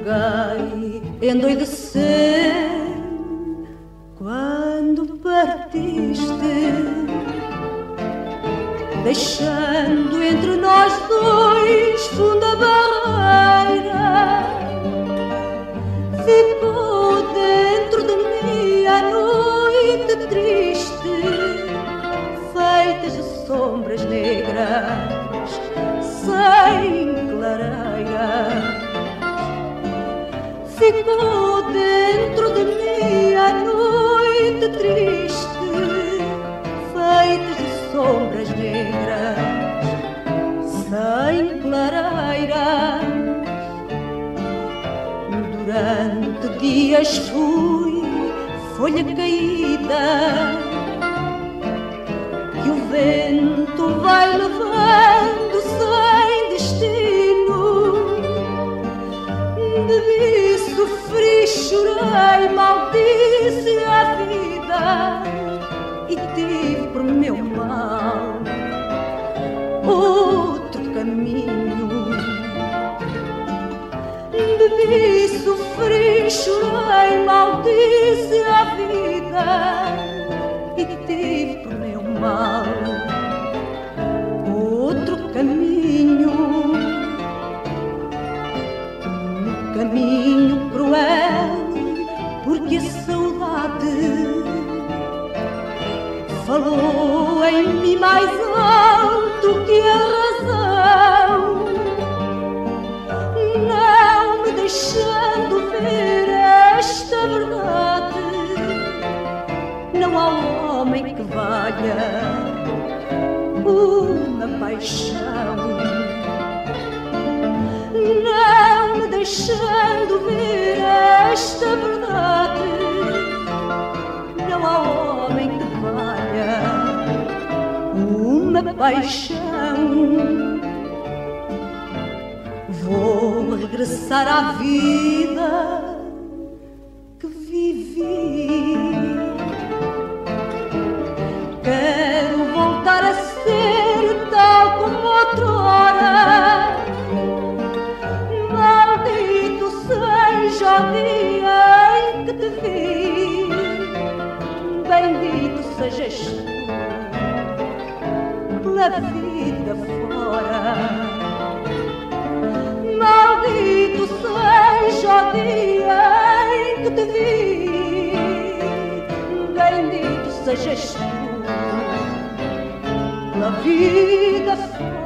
Fiquei endoidecer quando partiste, deixando entre nós dois funda barreira. Ficou dentro de mim a noite triste, feitas de sombras negras sem clareira. Ficou dentro de mim a noite triste, feitas de sombras negras sem clareira. Durante dias fui folha caída que o vento vai levando sem destino. Bebi, sofri, chorei, maldisse a vida e tive por meu mal outro caminho. Bebi, sofri, chorei, maldisse a vida e tive por meu mal outro caminho. Um caminho cruel, porque a saudade falou em mim mais alto que a razão, não me deixando ver esta verdade. Não há homem que valha uma paixão, não me deixando ver esta verdade. Não há homem que valha uma paixão. Vou regressar à vida que vivi. Quero voltar a ser tal como outrora. Maldito seja o dia em que te vi, bendito sejas tu pela vida fora. Maldito seja o dia em que te vi, bendito sejas tu pela vida fora.